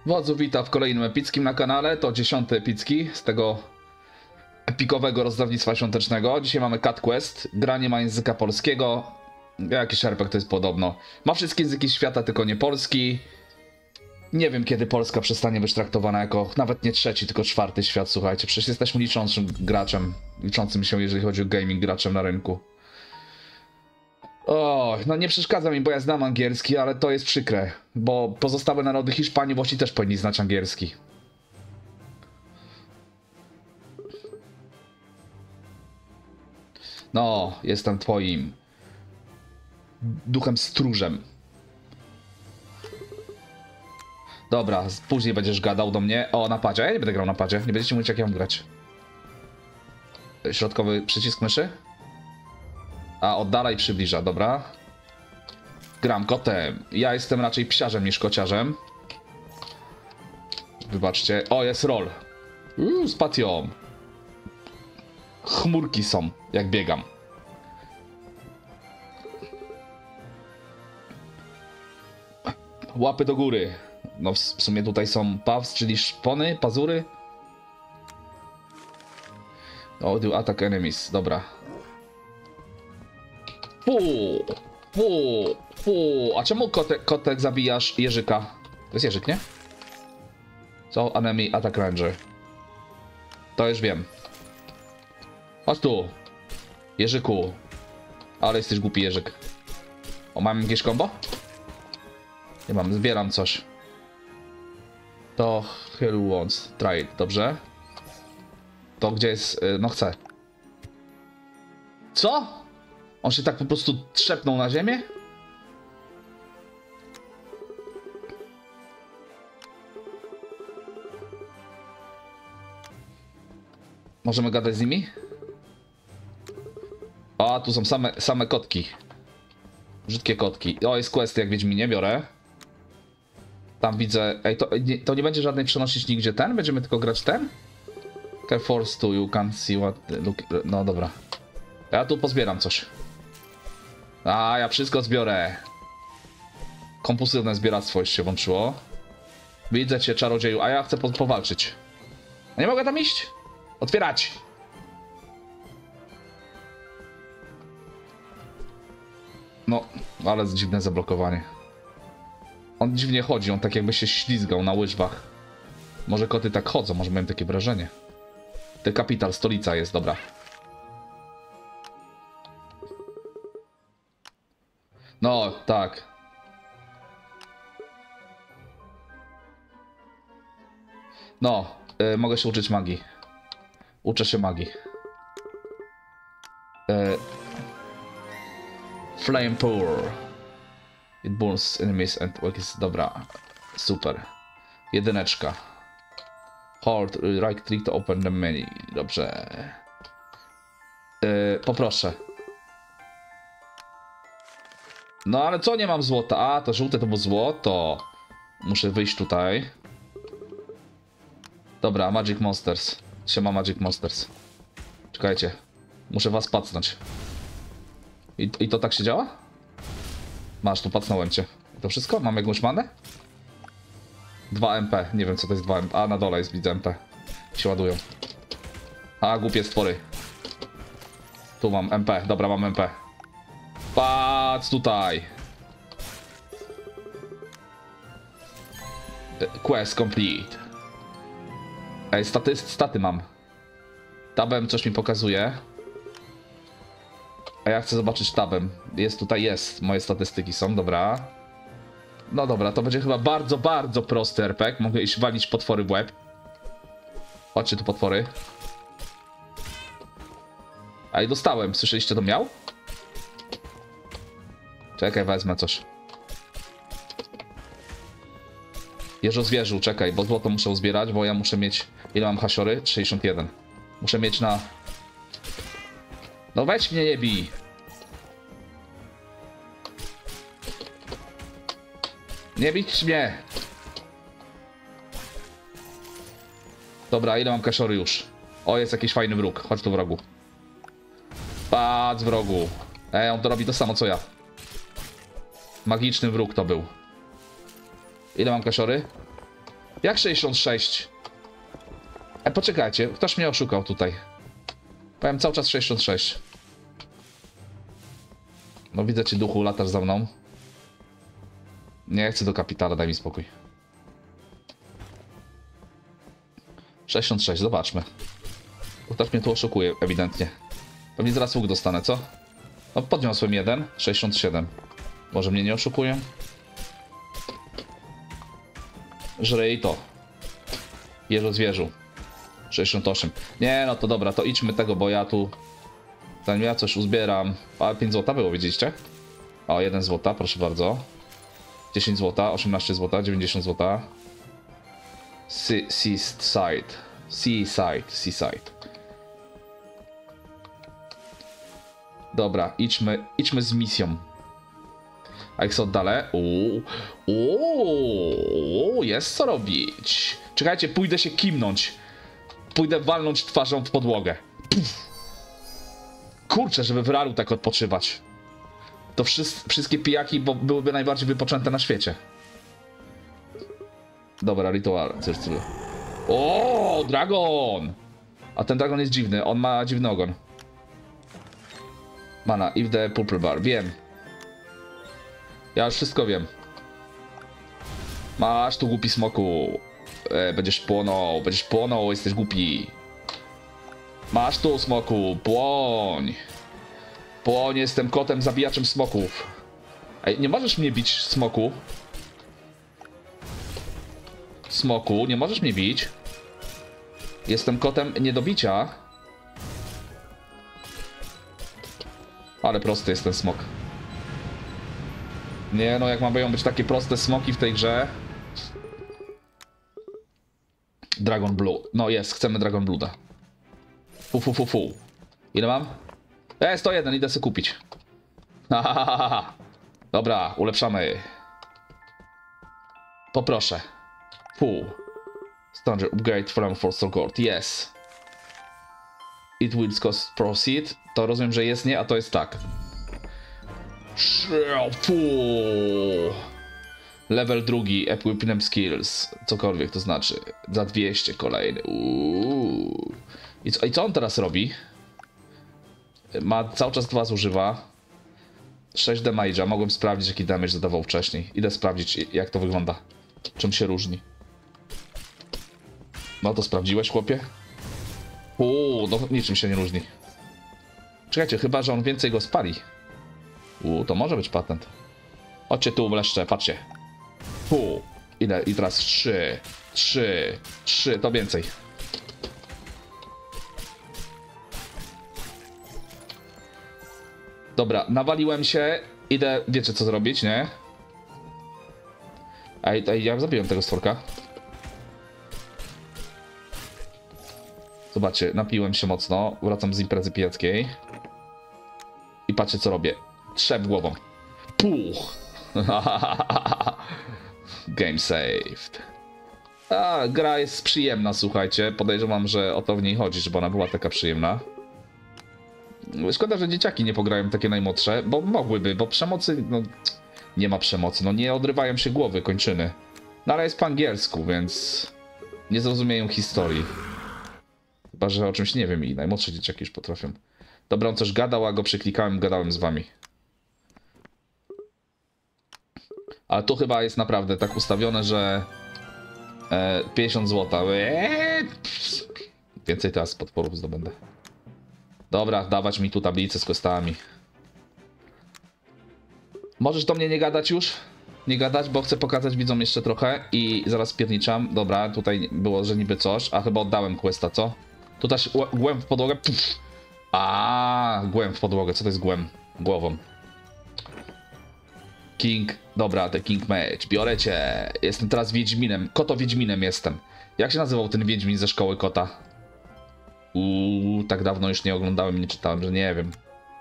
Wodzu wita w kolejnym epickim na kanale. To 10. epicki z tego epikowego rozdawnictwa świątecznego. Dzisiaj mamy Cat Quest. Gra nie ma języka polskiego. Jakiś RPG to jest podobno. Ma wszystkie języki świata, tylko nie polski. Nie wiem, kiedy Polska przestanie być traktowana jako nawet nie trzeci, tylko czwarty świat, słuchajcie. Przecież jesteśmy liczącym graczem. Liczącym się, jeżeli chodzi o gaming, graczem na rynku. O, no nie przeszkadza mi, bo ja znam angielski, ale to jest przykre. Bo pozostałe narody Hiszpanii właśnie też powinni znać angielski. No, jestem twoim duchem stróżem. Dobra, później będziesz gadał do mnie o napadzie. Ja nie będę grał na napadzie, nie będziecie mówić, jak ja mam grać. Środkowy przycisk myszy. A oddala i przybliża, dobra. Gram kotem. Ja jestem raczej psiarzem niż kociarzem. Wybaczcie. O, jest roll. Z patią. Chmurki są, jak biegam. Łapy do góry. No w sumie tutaj są paws, czyli szpony, pazury. Oh, do attack enemies. Dobra. A czemu kotek zabijasz jeżyka? To jest jeżyk, nie? Co? Enemy attack ranger. To już wiem. Chodź tu. Jeżyku. Ale jesteś głupi jeżyk. O, mam jakieś combo? Nie mam, zbieram coś. To Hell wants. Try it, dobrze. To gdzie jest... no chcę. Co? On się tak po prostu trzepnął na ziemię? Możemy gadać z nimi? A, tu są same kotki. Brzydkie kotki. O, jest quest jak Wiedźminie, biorę. Tam widzę... Ej, to nie będzie żadnej przenosić nigdzie ten? Będziemy tylko grać ten? Okay, force to, you can see what... Look... No dobra. Ja tu pozbieram coś. A, ja wszystko zbiorę. Kompulsywne zbieractwo już się włączyło. Widzę cię, czarodzieju, a ja chcę powalczyć. A nie mogę tam iść? Otwierać! No, ale dziwne zablokowanie. On dziwnie chodzi, on tak jakby się ślizgał na łyżwach. Może koty tak chodzą, może miałem takie wrażenie. The Capital, stolica jest, dobra. No, tak. No, mogę się uczyć magii. Uczę się magii. Flame Pour. It burns enemies and works. Dobra, super. Jedyneczka. Hold right click to open the menu. Dobrze. Poproszę. No ale co, nie mam złota? A, to żółte to było złoto. Muszę wyjść tutaj. Dobra, Magic Monsters. Siema Magic Monsters. Czekajcie. Muszę was pacnąć. I to tak się działa? Masz, tu pacnąłem cię. To wszystko? Mam jakąś manę? 2 MP. Nie wiem co to jest 2 MP. A, na dole jest, widzę MP. Się ładują. A, głupie stwory. Tu mam MP. Dobra, mam MP. Patrz tutaj. Quest complete. Ej, staty mam. Tabem coś mi pokazuje. A ja chcę zobaczyć tabem. Jest tutaj, jest. Moje statystyki są, dobra. No dobra, to będzie chyba bardzo, bardzo prosty RPG. Mogę iść walić potwory w łeb. Chodźcie tu potwory. A i dostałem. Słyszeliście to miał? Czekaj, wezmę coś. Jeżozwierzu, czekaj, bo złoto muszę uzbierać, bo ja muszę mieć... Ile mam hasiory? 61. Muszę mieć na... No weź mnie, nie bij. Nie bić mnie. Dobra, ile mam kasiory już? O, jest jakiś fajny wróg. Chodź tu, wrogu. Patrz, wrogu. On to robi to samo, co ja. Magiczny wróg to był. Ile mam kasiory? Jak 66? Poczekajcie, ktoś mnie oszukał tutaj. Powiem cały czas 66. No widzę cię, duchu, latasz za mną. Nie chcę do kapitala, daj mi spokój. 66, zobaczmy. Ktoś mnie tu oszukuje, ewidentnie. Pewnie zaraz łuk dostanę, co? No podniosłem jeden, 67. Może mnie nie oszukują? Żryj to. Jeżu zwierzu. 68. Nie, no to dobra, to idźmy tego, bo ja tu... Zanim ja coś uzbieram... Ale 5 złota było, widzieliście? O, 1 złota, proszę bardzo. 10 złota, 18 złota, 90 złota. Seaside. Dobra, idźmy z misją. A jak się oddalę? Jest co robić. Czekajcie, pójdę się kimnąć. Pójdę walnąć twarzą w podłogę. Puf. Kurczę, żeby w ralu tak odpoczywać. To wszystkie pijaki byłyby najbardziej wypoczęte na świecie. Dobra, ritual. O, dragon! A ten dragon jest dziwny, on ma dziwny ogon. Mana, if the purple bar. Wiem. Ja już wszystko wiem. Masz tu, głupi smoku. Będziesz płonął, jesteś głupi. Masz tu, smoku, płoń. Płoń, jestem kotem zabijaczem smoków. Ej, nie możesz mnie bić, smoku. Smoku, nie możesz mnie bić. Jestem kotem nie do bicia. Ale prosty jest ten smok. Nie no, jak mają być takie proste smoki w tej grze. Dragon Blood. No jest, chcemy Dragon Blooda. Fu. Ile mam? 101, idę sobie kupić. Dobra, ulepszamy. Poproszę. Standard upgrade from Force Gold. Yes. It will cost proceed. To rozumiem, że jest nie, a to jest tak. Level 2, equipment skills. Cokolwiek to znaczy. Za 200 kolejny. I co on teraz robi? Ma cały czas 2 zużywa. 6 damage'a. Mogłem sprawdzić, jaki damage zadawał wcześniej. Idę sprawdzić, jak to wygląda. Czym się różni. No to sprawdziłeś, chłopie? No niczym się nie różni. Czekajcie, chyba że on więcej go spali. To może być patent. Chodźcie tu, leszcze, patrzcie. Ile? I teraz 3, to więcej. Dobra, nawaliłem się. Idę, wiecie co zrobić, nie? Ej, ja zabiłem tego stworka. Zobaczcie, napiłem się mocno. Wracam z imprezy pijackiej. I patrzcie co robię. Trzep głową. Game saved. Gra jest przyjemna, słuchajcie. Podejrzewam, że o to w niej chodzi, żeby ona była taka przyjemna. Szkoda, że dzieciaki nie pograją takie najmłodsze, bo mogłyby, bo przemocy, no nie ma przemocy, no nie odrywają się głowy, kończyny. No ale jest po angielsku, więc nie zrozumieją historii. Chyba, że o czymś nie wiem i najmłodsze dzieciaki już potrafią. Dobra, on coś gadał, a go przeklikałem, gadałem z wami. Ale tu chyba jest naprawdę tak ustawione, że 50 zł. Więcej teraz podporów zdobędę. Dobra, dawać mi tu tablicę z questami. Możesz do mnie nie gadać już? Nie gadać, bo chcę pokazać widzom jeszcze trochę i zaraz pierniczam. Dobra, tutaj było, że niby coś, a chyba oddałem questa, co? Tu też głęb w podłogę. Głęb w podłogę, co to jest głęb? Głową. King, dobra, te King Mage, biorę cię. Jestem teraz Wiedźminem, Koto-Wiedźminem jestem. Jak się nazywał ten Wiedźmin ze szkoły kota? Tak dawno już nie oglądałem, nie czytałem, że nie wiem.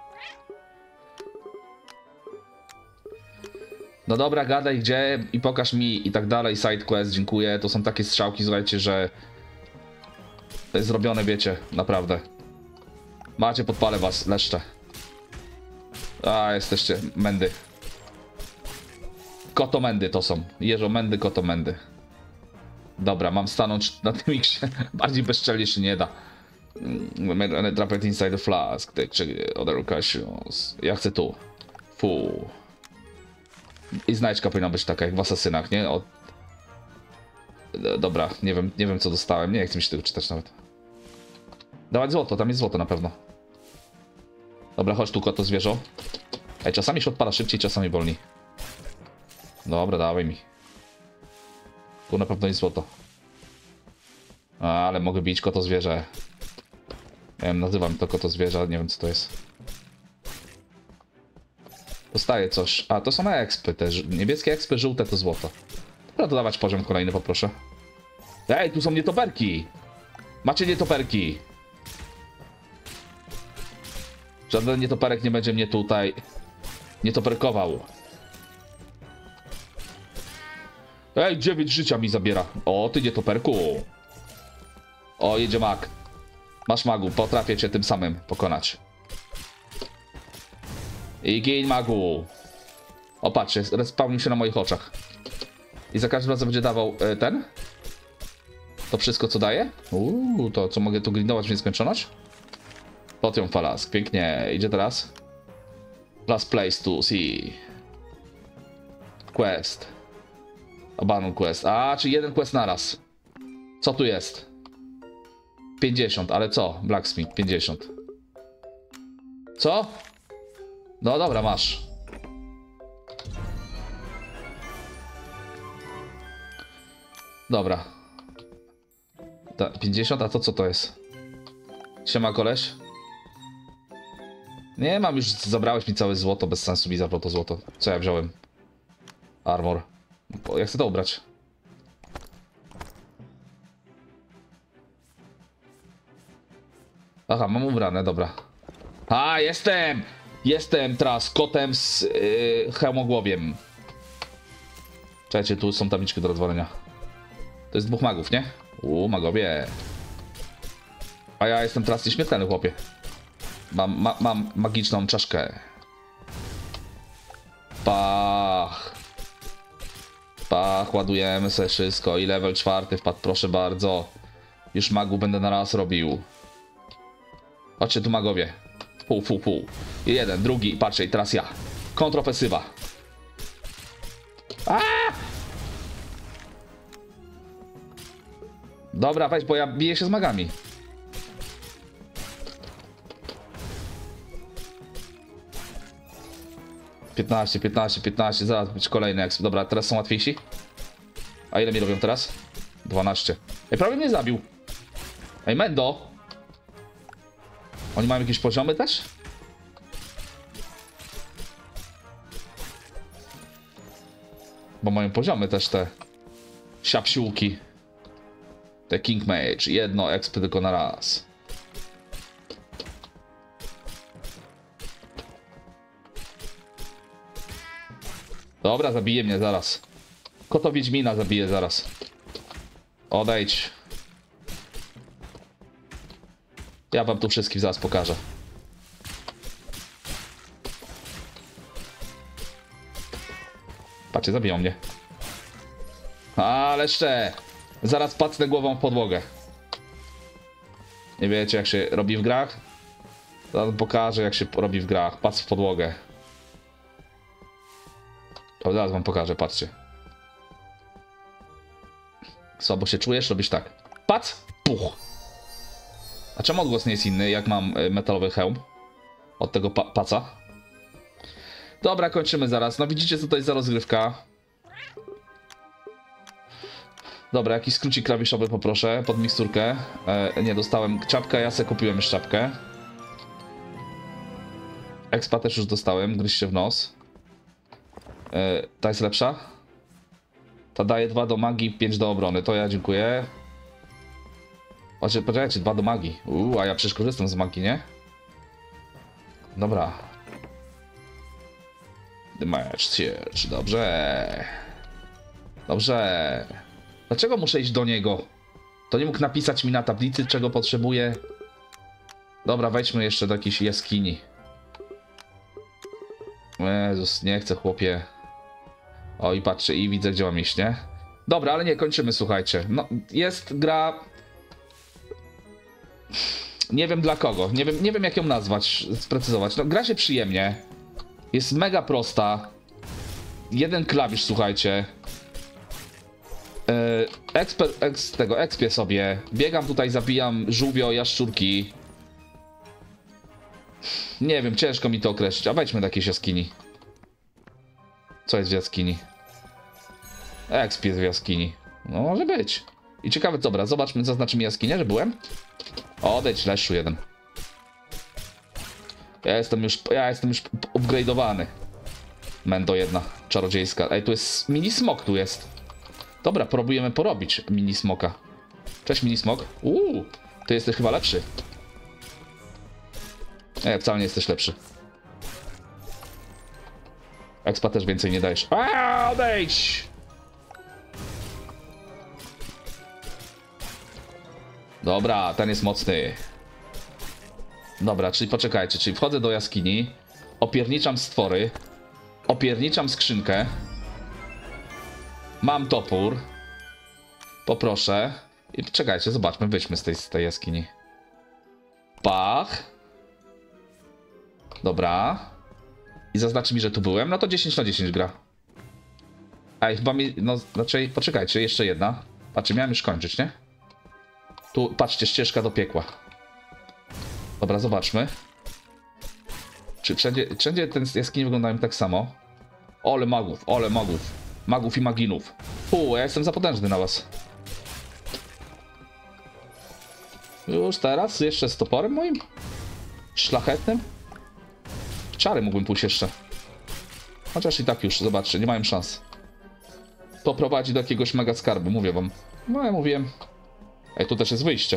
No dobra, gadaj gdzie i pokaż mi i tak dalej, side quest, dziękuję. To są takie strzałki, słuchajcie, że to jest zrobione, wiecie, naprawdę. Macie, podpalę was, leszcze. Jesteście mędy. Kotomendy to są. Jeżomendy, kotomendy. Dobra, mam stanąć na tym X. Bardziej bezczelnie się nie da. Drop it inside the flask. Check other occasions. Ja chcę tu. Fu. I znajdźka powinna być taka jak w Asasynach, nie? Dobra, nie wiem co dostałem. Nie chcę mi się tego czytać nawet. Dawać złoto, tam jest złoto na pewno. Dobra, chodź tu, koto zwierzę. Ej, czasami się odpala szybciej, czasami wolniej. Dobra, dawaj mi. Tu na pewno jest złoto. Ale mogę bić koto zwierzę. Nie wiem, nazywam to koto zwierzę, nie wiem co to jest. Dostaję coś. A, to są expy też. Niebieskie expy, żółte to złoto. Dobra, dodawać poziom kolejny poproszę. Ej, tu są nietoperki! Macie nietoperki! Żaden nietoperek nie będzie mnie tutaj nietoperkował. Ej, 9 życia mi zabiera. O, ty nietoperku. O, jedzie mag. Masz magu, potrafię cię tym samym pokonać. I gin magu. O, patrzcie, respawnił się na moich oczach. I za każdym razem będzie dawał ten? To wszystko co daje? To co mogę tu grindować w nieskończoność? Potion Flask, pięknie. Idzie teraz? Last place to see. Quest. Abandon quest. A, czyli jeden quest naraz. Co tu jest? 50, ale co? Blacksmith, 50. Co? No dobra, masz. Dobra. 50, a to co to jest? Siema koleś. Nie mam już, zabrałeś mi całe złoto, bez sensu mi zabrał to złoto. Co ja wziąłem? Armor. Ja chcę to ubrać. Aha, mam ubrane, dobra. A, jestem! Jestem teraz kotem z hełmogłowiem. Czekajcie, tu są tabliczki do rozwalenia. To jest 2 magów, nie? Magowie. A ja jestem teraz nieśmiertelny, chłopie. Mam magiczną czaszkę. Pach. Pach, ładujemy sobie wszystko. I level 4 wpadł, proszę bardzo. Już magu będę na raz robił. Chodźcie tu magowie. Pół. I jeden, drugi, patrzcie, i teraz ja. Kontrofensywa. Dobra, weź, bo ja biję się z magami. Piętnaście, zaraz być kolejny exp. Dobra, teraz są łatwiejsi. A ile mi robią teraz? 12. Ej, prawie mnie zabił. Ej, Mendo. Oni mają jakieś poziomy też? Bo mają poziomy też te siapsiłki. Te King Mage. Jedno exp tylko na raz. Dobra, zabije mnie zaraz. Koto Wiedźmina zabije zaraz. Odejdź. Ja wam tu wszystkim zaraz pokażę. Patrzcie, zabiją mnie. Ale jeszcze. Zaraz pacnę głową w podłogę. Nie wiecie jak się robi w grach? Zaraz pokażę jak się robi w grach. Patrz w podłogę. To zaraz wam pokażę, patrzcie. Słabo się czujesz? Robisz tak. Pac, puch. A czemu odgłos nie jest inny, jak mam metalowy hełm? Od tego paca. Dobra, kończymy zaraz. No widzicie co to jest za rozgrywka. Dobra, jakiś skrócik klawiszowy poproszę pod miksturkę. Nie, dostałem czapkę, ja sobie kupiłem już czapkę. Expa też już dostałem, gryź się w nos. Ta jest lepsza. Ta daje 2 do magii, 5 do obrony, to ja dziękuję. Poczekajcie, 2 do magii. A ja przecież korzystam z magii, nie? Dobra. The match search, dobrze. Dobrze. Dlaczego muszę iść do niego? To nie mógł napisać mi na tablicy, czego potrzebuję. Dobra, wejdźmy jeszcze do jakiejś jaskini. Jezus, nie chcę, chłopie. O, i patrzę, i widzę, gdzie mam iść, nie? Dobra, ale nie, kończymy, słuchajcie. No, jest gra... Nie wiem dla kogo, nie wiem jak ją nazwać, sprecyzować. No, gra się przyjemnie. Jest mega prosta. Jeden klawisz, słuchajcie. Ekspię sobie. Biegam tutaj, zabijam żółwio, jaszczurki. Nie wiem, ciężko mi to określić. A wejdźmy do jakiejś jaskini. Co jest w jaskini? Ekspię w jaskini. No może być. I ciekawe, dobra, zobaczmy, zaznaczy mi jaskinię, że byłem. Odejdź, leszczu jeden. Ja jestem już upgrade'owany. Mendo jedna, czarodziejska. Ej, tu jest mini smok, tu jest. Dobra, próbujemy porobić mini smoka. Cześć mini smok. Ty jesteś chyba lepszy. Nie, wcale nie jesteś lepszy. Expa też więcej nie dajesz. Odejdź! Dobra, ten jest mocny. Dobra, czyli poczekajcie, czyli wchodzę do jaskini, opierniczam stwory, opierniczam skrzynkę, mam topór, poproszę i czekajcie, zobaczmy, wyjdźmy z tej jaskini. Pach. Dobra. I zaznaczy mi, że tu byłem, no to 10 na 10 gra. Ej, chyba mi, no raczej, poczekajcie, jeszcze jedna. Patrzcie, miałem już kończyć, nie? Tu, patrzcie, ścieżka do piekła. Dobra, zobaczmy. Czy wszędzie te jaskinie wyglądają tak samo? Ole magów, ole magów. Magów i maginów. Ja jestem za potężny na was. Już teraz? Jeszcze z toporem moim? Szlachetnym? Czary mógłbym pójść jeszcze. Chociaż i tak już, zobaczcie, nie mają szans. To prowadzi do jakiegoś mega skarbu, mówię wam. No ja mówiłem. Ej, tu też jest wyjście.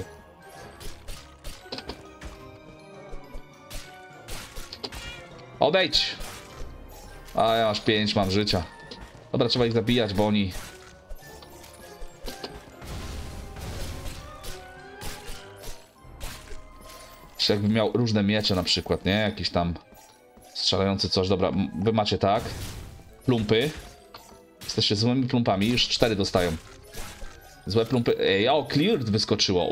Odejdź! A ja masz 5, mam życia. Dobra, trzeba ich zabijać, bo oni... Czy jakby miał różne miecze na przykład, nie? Jakiś tam strzelający coś. Dobra, wy macie tak. Plumpy. Jesteście złymi plumpami, już 4 dostają. Złe plumpy. Ej, o, cleared wyskoczyło.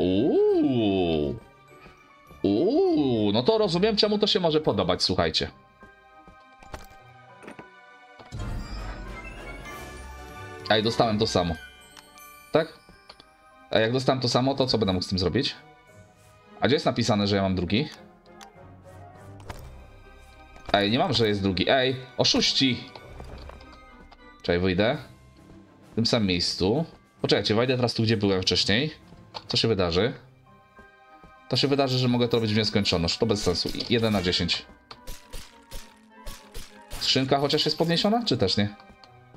No to rozumiem, czemu to się może podobać, słuchajcie. Ej, dostałem to samo. Tak? A jak dostałem to samo, to co będę mógł z tym zrobić? A gdzie jest napisane, że ja mam drugi? Ej, nie mam, że jest drugi. Ej, oszuści! Czekaj, wyjdę. W tym samym miejscu. Poczekajcie, wejdę teraz tu, gdzie byłem wcześniej. Co się wydarzy? To się wydarzy, że mogę to robić w nieskończoność. To bez sensu. 1 na 10. Skrzynka chociaż jest podniesiona? Czy też nie?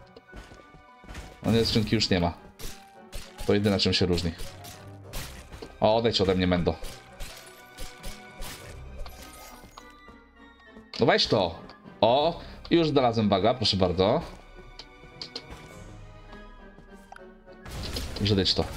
No nie, skrzynki już nie ma. To jedyne, czym się różni. O, odejdź ode mnie, Mendo. No weź to. O, już znalazłem baga, proszę bardzo. Żydeć to.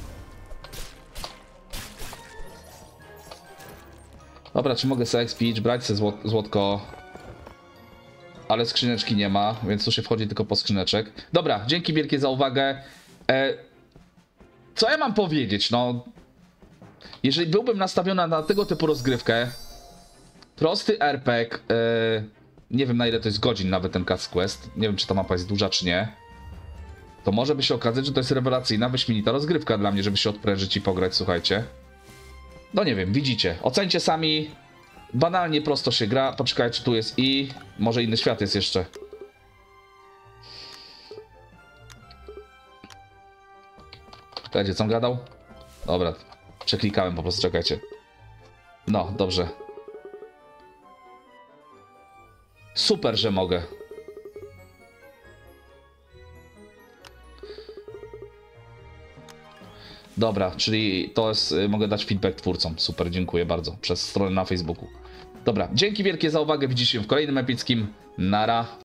Dobra, czy mogę sobie expić, brać sobie złotko. Ale skrzyneczki nie ma, więc tu się wchodzi tylko po skrzyneczek. Dobra, dzięki wielkie za uwagę. Co ja mam powiedzieć? No, jeżeli byłbym nastawiony na tego typu rozgrywkę, prosty RPG, nie wiem na ile to jest godzin nawet ten Cast Quest, nie wiem czy ta mapa jest duża czy nie, to może by się okazać, że to jest rewelacyjna, wyśmienita rozgrywka dla mnie, żeby się odprężyć i pograć, słuchajcie. No nie wiem, widzicie, ocencie sami, banalnie prosto się gra, poczekajcie, tu jest i może inny świat jest jeszcze. Czekajcie, co on gadał? Dobra, przeklikałem po prostu, czekajcie. No, dobrze. Super, że mogę. Dobra, czyli to jest, mogę dać feedback twórcom. Super, dziękuję bardzo. Przez stronę na Facebooku. Dobra, dzięki wielkie za uwagę. Widzicie się w kolejnym epickim. Nara.